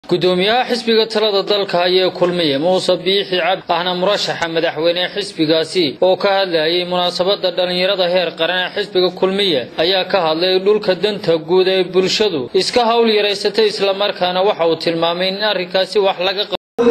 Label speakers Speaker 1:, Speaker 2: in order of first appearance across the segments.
Speaker 1: gudoomiyaha xisbiga talada dalka ayaa kulmiyay Muuse Biixi Cabdi ahna murashaxa madaxweyne xisbigaasi oo ka hadlayay munaasabada dhalinyarada heer qaran xisbiga kulmiye ayaa ka hadlay dhulka danta guud ee bulshadu iska hawl yareysatay isla markaana waxa uu tilmaamay in arrinkaasi wax laga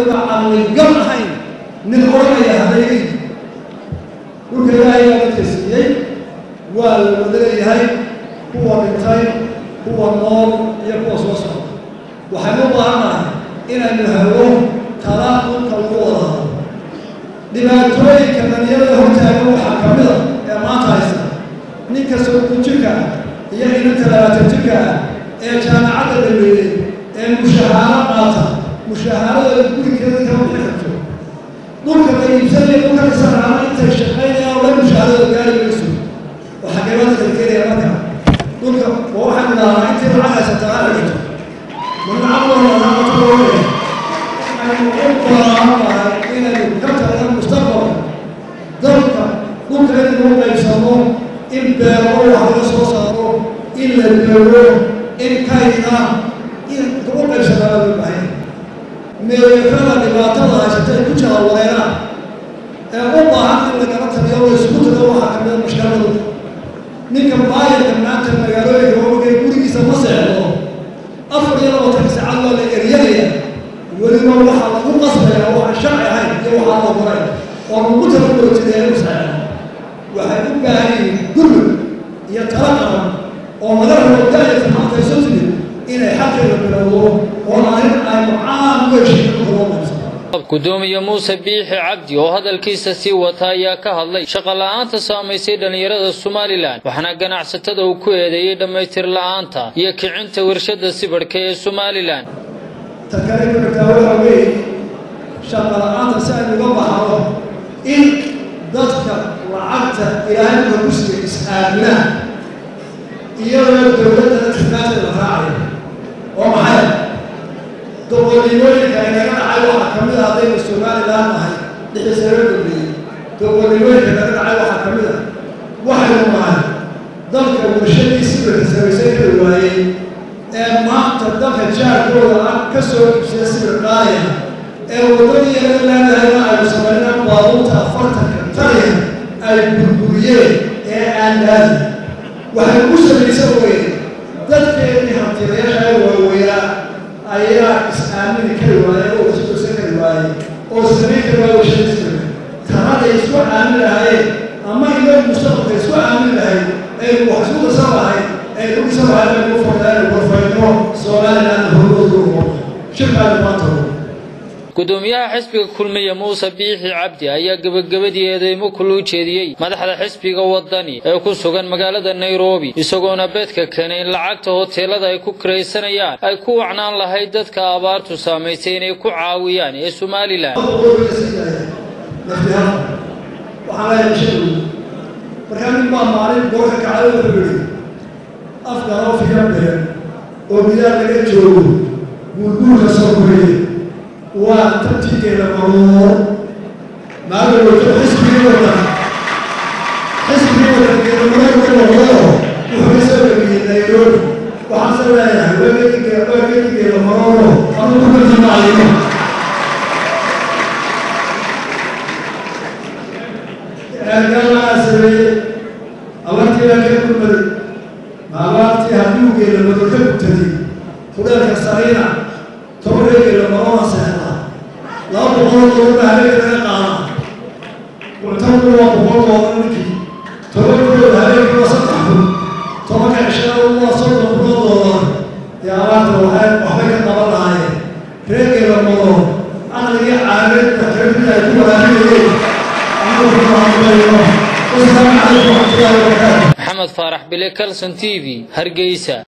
Speaker 2: waxaan u baahanahay inaynu helo talaaqulka lagu wada dhibaatooyinka dhalinyarada hortaagan waxaa ka mid ah ee maanta haysta ninka soddon jirka iyo inanta 20 jirka ee jaamacadda dhameeyey ee mushahaaro qaata mushahaarada gurigeeda ka bixi karto dhulka la iibsanaya dhulka la sarraama intay shaqaynayaan oo mushahaarada gaari mayso waxaa gabadha kalkeeya marka dhulka waxaan dhahaa intii lacag haysataa aad jirto من عمره أنا أقول أن أقرأ إلى الكتاب المستقبل ذلك ممكن أن يسمون إلا روح الرسول إلا الجوع إن كائنا إن تقول الشباب البعيد من يفعل لباطلها شتى كتشا وغيرها الله عز وجل كانت اليوم يسقط روحها من المشكلة نكمل بايد من أنت المجالات هو يقول يسمى سعره أفضل يلا وتنسى الله لإرياليا ولما وحى الله قصبه هو الشرع هاي يوحى الله برأي ورموت الرجل تدير مساعدة وحيبقى هاي كل يترقم ومدره الدالة حتى يسجد إلى حق الله ونعلم أن معام ويشيك الله
Speaker 1: gudoomiye Muuse Biixi Cabdi oo hadalkiisa si wata ayaa ka hadlay shaqo la'aanta saameysay dhalinyarada Soomaaliland waxana ganacsatada uu ku eedeeyay dhameystir la'aanta iyo kicinta warshada sibirka ee Soomaaliland
Speaker 2: takariirka waxa weey shaqo la'aanta si ay uga baxdo in dadka lacagta ilaahay ku siiyay is'aamina iyo dawladda tirada la raacay oo maxay dowladnimooyinka inaga dhacay waxaa ka mid ah haddaynu Soomaaliland nahay dhixisaro dambeeyey dowladnimooyinka inaga dhacay waxaa ka mid ah waxaynu nahay dalka warshadiisi la samaysay kari waayey ee maanta dalka jaarkooda ah ka soo iibsaya sibir qaaya ee wadadii laga leedahayna ay samaynaan baabuurta 40 taliya ay burburiyeen ee aan laazim waxay ku samaysay weeye dadkeedii hantiyaasha ay waaweynaa ayaa is'aamini kari waayay oo isku soo kari waayay oo sameyn kari waayay shaqadiisa tanada isku aamin lahayd ama inay mustaqbalka isku aamin lahayd ay wax isku sameeyay ay ku sameeyay oo fadlan oo fayno Soomaaliland horudooda shaqada maanta
Speaker 1: gudoomiyaha xisbiga kulmiye Muuse Biixi Cabdi ayaa gabagabadii eedeymo kula jeediyay madaxda xisbiga wadani ee ku sugan magaalada Nairobi isagoona beedka keenay lacagta hoteelada ay ku kireysanayaan ay ku wacnaan lahayd dadka abaartu saameysay inay ku caawiyaan ee Soomaaliland
Speaker 2: waxaan la yeeshay markaan ma maalin goorka kacay wuxuu afka oo fiican oo bilaad laga joogo guurka soo koriyay وتبتدي الأمور ما له حسبي ولا وحسب النيرون وحسب وجدك الأمور أنا كل زمان أنا أسوي أولتي لك كل ما أولتي هدوك لما تكتبتي فلان كسرينا توريك الأمور سهلة لا بقول له هذا القاعة وتقول له بقول له تقول له هذا وسطه طبعا عشان الله صلى الله يا رب وحبك طبعا هاي فريق الموضوع أنا اللي عارف تكلم لي كل هذه
Speaker 1: محمد فارح بليكلسون تي في هرقيسة.